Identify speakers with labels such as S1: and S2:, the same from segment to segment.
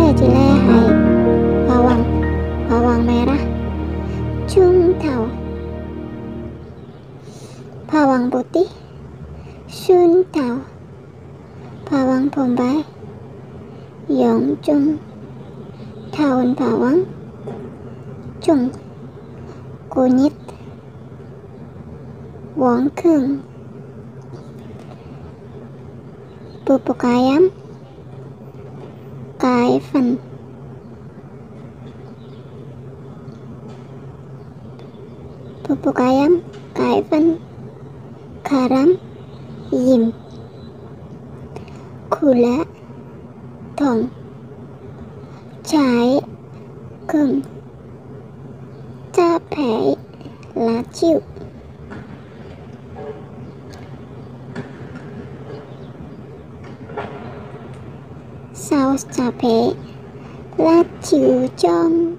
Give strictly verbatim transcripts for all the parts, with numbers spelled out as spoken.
S1: cilehai, bawang, bawang merah, chung tao, bawang putih, sun tao, bawang bombay, yong chung, daun bawang, chung, kunyit, wong keung, bubuk ayam, kai fen, bubuk ayam, kai fen, garam, yim, gula, tong, chai, gừng, cabai, lá chịu, saus cabai, lá chịu chong,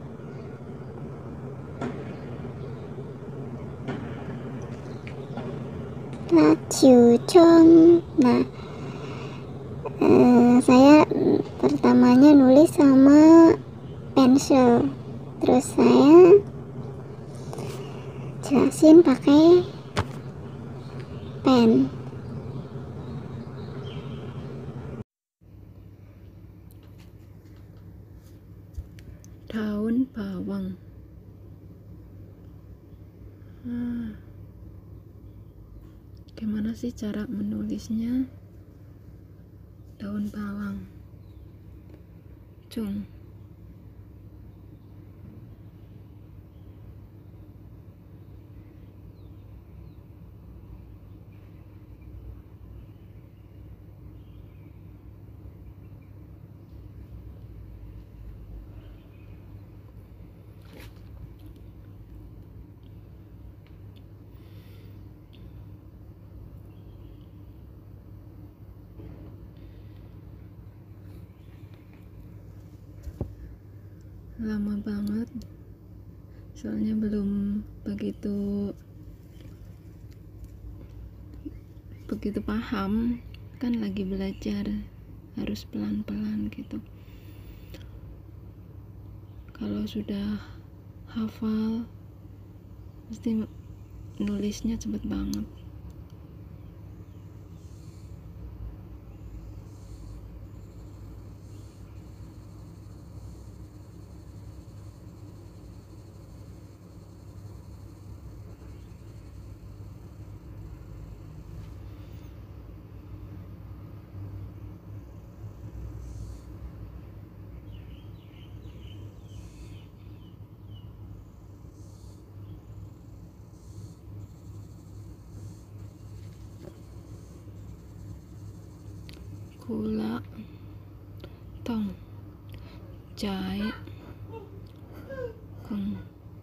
S1: lá chịu chong. Nah, eh, saya pertamanya nulis sama pensil, terus saya jelasin pakai pen.
S2: Daun bawang. Ah, gimana sih cara menulisnya? Daun bawang, chung, lama banget soalnya belum begitu begitu paham, kan lagi belajar, harus pelan-pelan gitu. Kalau sudah hafal pasti nulisnya cepet banget. Gula, tong, chai, gừng,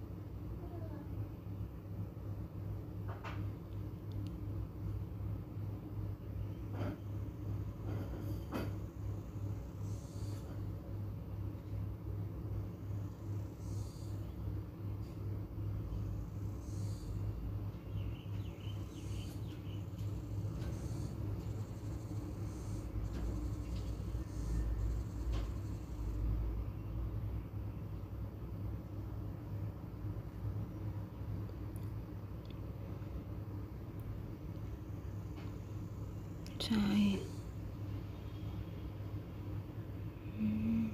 S2: chai. Hmm.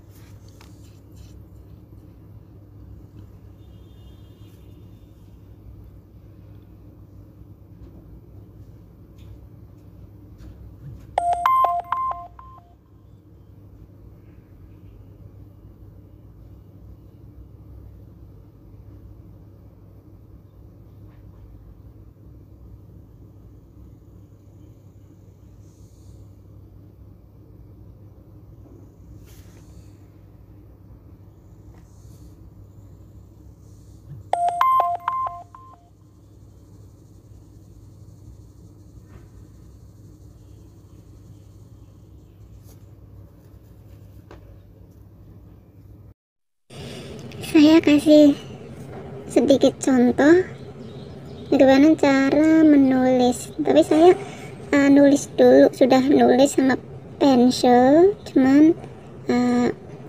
S1: Saya kasih sedikit contoh bagaimana cara menulis, tapi saya uh, nulis dulu, sudah nulis sama pensil, cuman uh,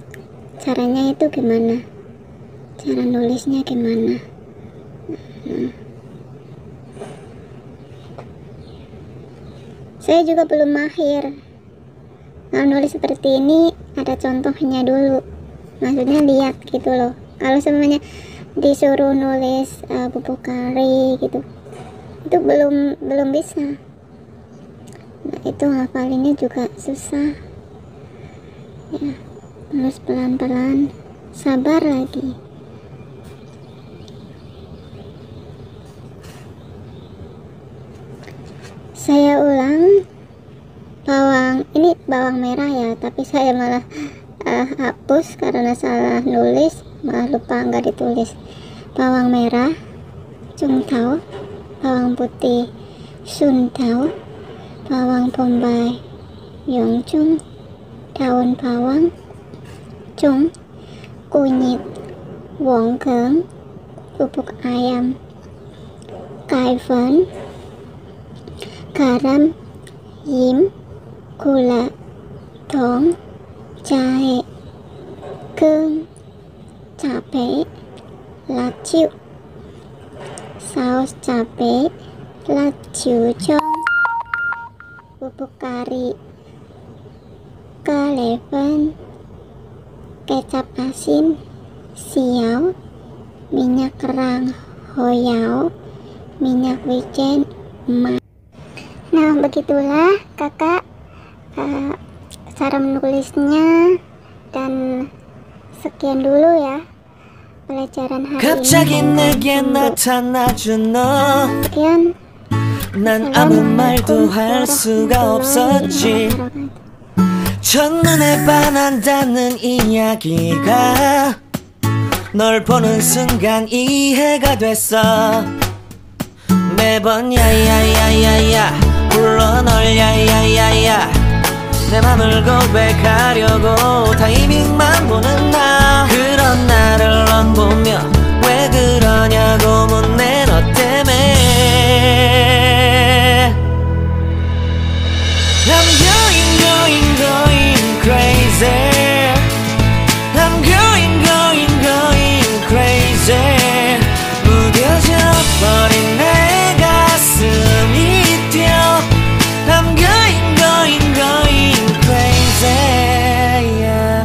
S1: caranya itu gimana, cara nulisnya gimana. Nah, saya juga belum mahir. Kalau nulis seperti ini ada contohnya dulu, maksudnya lihat gitu loh. Kalau semuanya disuruh nulis uh, bubuk kari gitu, itu belum belum bisa. Nah, itu hafalinnya juga susah ya, harus pelan-pelan, sabar lagi. Saya ulang, bawang ini bawang merah ya, tapi saya malah uh, hapus karena salah nulis, malah lupa nggak ditulis. Bawang merah, cung tau, bawang putih, sun tau, bawang bombay, yong chung, daun bawang, cung, kunyit, wong keng, bubuk ayam, kai fen, garam, yim, gula, tong, jahe, keung, cabai, laciu, saus cabai, laciu chong, bubuk kari, kaleven, kecap asin, siau, minyak kerang hoyao, minyak wijen, emas. Nah, begitulah kakak uh, cara menulisnya, dan sekian dulu ya pelajaran hari
S3: 갑자기
S1: ini.
S3: 내게 나타나준 너
S1: Sekian.
S3: 난 아무 말도 할 수가 없었지. 첫눈에 반한다는 이야기가 널 보는 순간 이해가 됐어. 매번 야야야야야 불러 널 야야야야 내 맘을 고백하려고 타이밍만 보는 나. 그런 나를 넌 보며 왜 그러냐고 묻네 너 때문에. I'm going going going crazy. I'm going going going crazy. 무뎌져 버린 내 가슴이 뛰어. I'm going going going crazy yeah.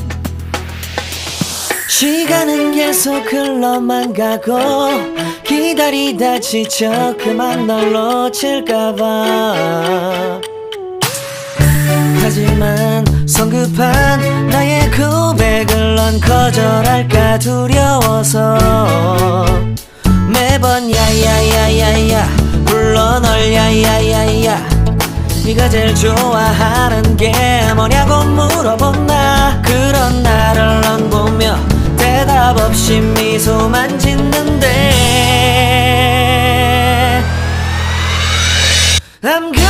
S3: 시간은 계속 흘러만 가고 기다리다 지쳐 그만 널 놓칠까봐. 하지만 성급한 나의 고백을 넌 거절할까 두려워서 매번 야야야야야 불러 널 야야야야 네가 제일 좋아하는 게 뭐냐고 물어본 나. 그런 나를 넌 보며 대답 없이 미소만 짓는데 I'm good.